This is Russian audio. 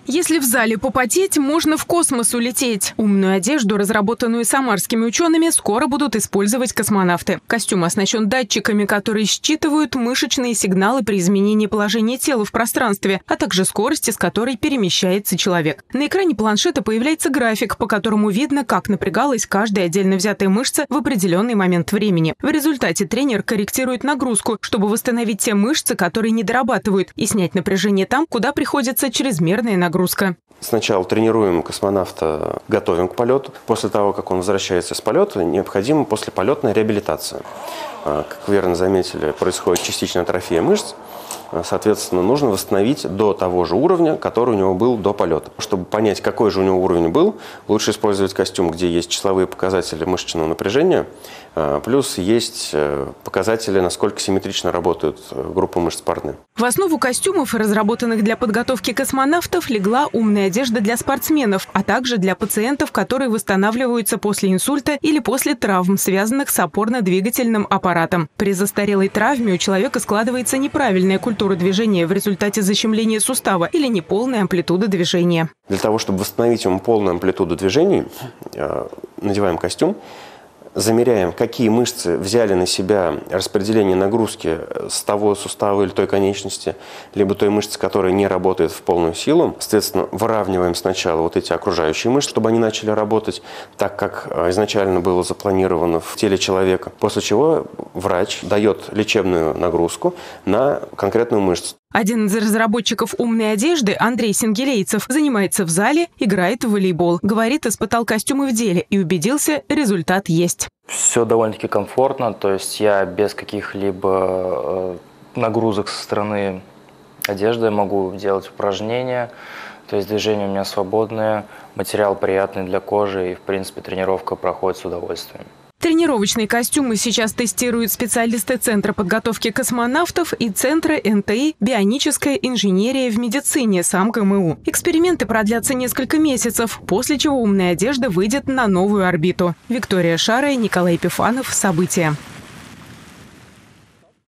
Если в зале попотеть, можно в космос улететь. Умную одежду, разработанную самарскими учеными, скоро будут использовать космонавты. Костюм оснащен датчиками, которые считывают мышечные сигналы при изменении положения тела в пространстве, а также скорости, с которой перемещается человек. На экране планшета появляется график, по которому видно, как напрягалась каждая отдельно взятая мышца в определенный момент времени. В результате тренер корректирует нагрузку, чтобы восстановить те мышцы, которые не дорабатывают, и снять напряжение там, куда приходится чрезмерная нагрузка. Сначала тренируем космонавта, готовим к полету. После того, как он возвращается с полета, необходима послеполетная реабилитация. Как вы верно заметили, происходит частичная атрофия мышц. Соответственно, нужно восстановить до того же уровня, который у него был до полета. Чтобы понять, какой же у него уровень был, лучше использовать костюм, где есть числовые показатели мышечного напряжения, плюс есть показатели, насколько симметрично работают группы мышц парные. В основу костюмов, разработанных для подготовки космонавтов, легла умная одежда для спортсменов, а также для пациентов, которые восстанавливаются после инсульта или после травм, связанных с опорно-двигательным аппаратом. При застарелой травме у человека складывается неправильная культура движения в результате защемления сустава или неполная амплитуда движения. Для того, чтобы восстановить ему полную амплитуду движений, надеваем костюм, замеряем, какие мышцы взяли на себя распределение нагрузки с того сустава или той конечности, либо той мышцы, которая не работает в полную силу. Соответственно, выравниваем сначала вот эти окружающие мышцы, чтобы они начали работать так, как изначально было запланировано в теле человека. После чего врач дает лечебную нагрузку на конкретную мышцу. Один из разработчиков умной одежды, Андрей Сингелейцев, занимается в зале, играет в волейбол. Говорит, испытал костюмы в деле и убедился, результат есть. Все довольно-таки комфортно, то есть я без каких-либо нагрузок со стороны одежды могу делать упражнения, то есть движения у меня свободные, материал приятный для кожи и, в принципе, тренировка проходит с удовольствием. Тренировочные костюмы сейчас тестируют специалисты Центра подготовки космонавтов и Центра НТИ «Бионическая инженерия в медицине» СамГМУ. Эксперименты продлятся несколько месяцев, после чего умная одежда выйдет на новую орбиту. Виктория Шарая, Николай Епифанов. События.